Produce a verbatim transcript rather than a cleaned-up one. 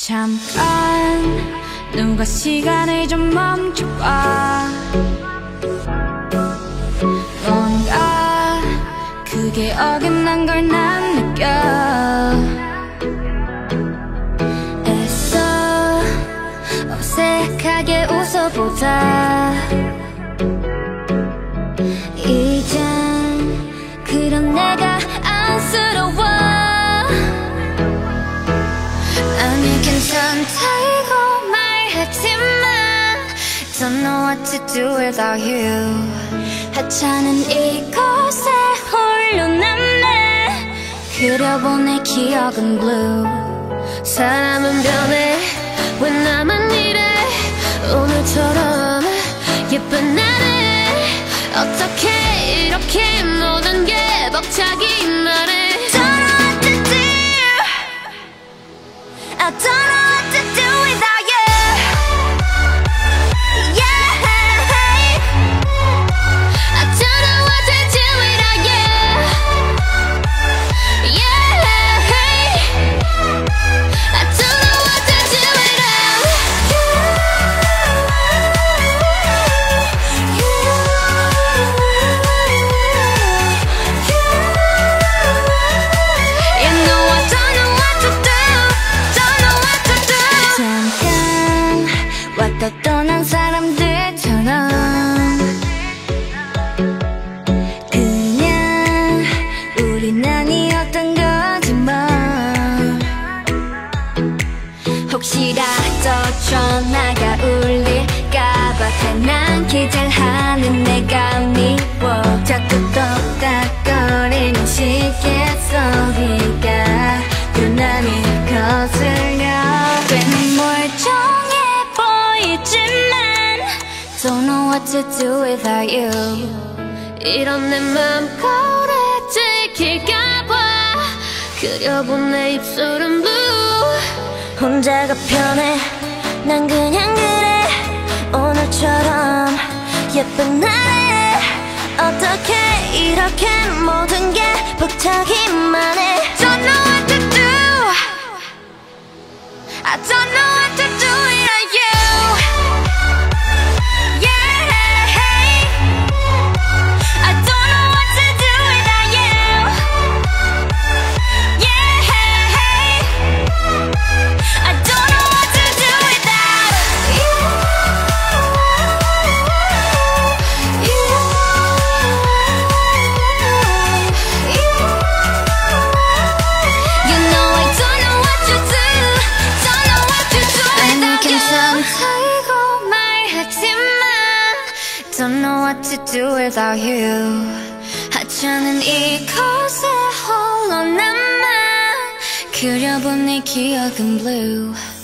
잠깐 누가 시간을 좀 멈춰봐. 뭔가 그게 어긋난 걸 난 느껴. 애써 어색하게 웃어보자. 이젠 그런 내가 안쓰러워. 아니 괜찮다고 말했지만 Don't know what to do without you. 하찮은 이곳에 홀로 남네. 그려본 내 기억은 blue. 사람은 변해 왜 나만 이래. 오늘처럼 예쁜 날에 어떻게 이렇게 모든 게 벅차기만 해. I don't know what to do without you. Yeah, I don't know what to do without you. Yeah, I don't know what to do without you. You know I don't know what to do. 잠깐 왔다 떠난 사람들처럼 그냥 우린 아니었던 거지 뭐. 혹시라도 전화가 울릴까봐 괜한 기절하는 내가 미워. 자꾸 똑딱거리는 시계 소리가 유난히 거슬려. 괜히 멀쩡해 보이지만 Don't know what to do without you. 이런 내 맘 거울에 들킬까봐 그려본 내 입술은 blue. 혼자가 편해 난 그냥 그래. 오늘처럼 예쁜 날에 어떻게 이렇게 모든 게 벅차기만 해. Don't know what to do. I don't know what to do without you. Yeah, I don't know what to do without you. Yeah, I don't know what to do without you. You, you know I don't know what to do. 괜찮다고 말했지만 Don't know what to do without you. 하찮은 이곳에 홀로 남아 그려본 내 기억은 blue.